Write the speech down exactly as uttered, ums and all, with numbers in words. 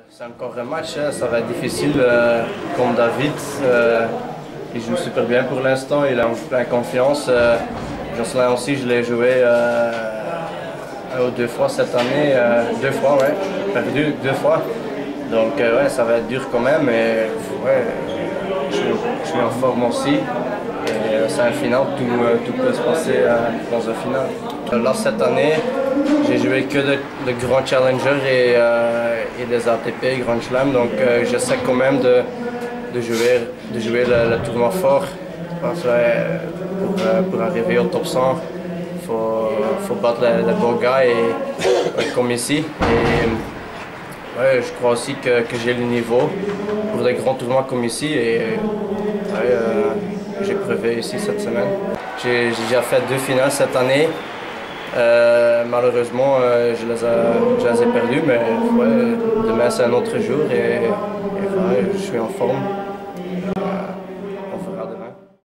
C'est encore un match, hein. Ça va être difficile euh, contre David. Euh, il joue super bien pour l'instant, il est en pleine confiance. Euh, Jocelyn aussi, je l'ai joué euh, deux fois cette année, euh, deux fois, ouais, perdu deux fois. Donc euh, ouais, ça va être dur quand même, mais ouais, je, je suis en forme aussi. Et euh, c'est un final, tout, euh, tout peut se passer euh, dans un final. Là, cette année, j'ai joué que de, de grands challengers et, euh, et des A T P, Grand Slam, donc euh, j'essaie quand même de, de jouer, de jouer le, le tournoi fort. Parce que euh, pour, euh, pour arriver au top cent, il faut, faut battre les, les beaux gars, et, et, comme ici. Et, ouais, je crois aussi que, que j'ai le niveau pour des grands tournois comme ici. Et, ouais, euh, j'ai prouvé ici cette semaine. J'ai déjà fait deux finales cette année. Euh, malheureusement, euh, je, les ai, je les ai perdues, mais ouais, demain c'est un autre jour et, et ouais, je suis en forme.